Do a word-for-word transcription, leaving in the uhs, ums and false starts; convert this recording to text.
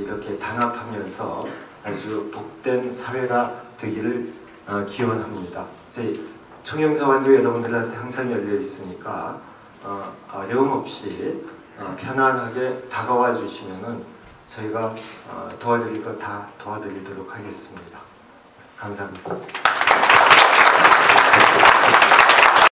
이렇게 단합하면서 아주 복된 사회가 되기를 어, 기원합니다. 저희 총영사관도 여러분들한테 항상 열려 있으니까 어, 어려움 없이 어, 편안하게 다가와 주시면은 저희가 어, 도와드릴 거 다 도와드리도록 하겠습니다. 감사합니다.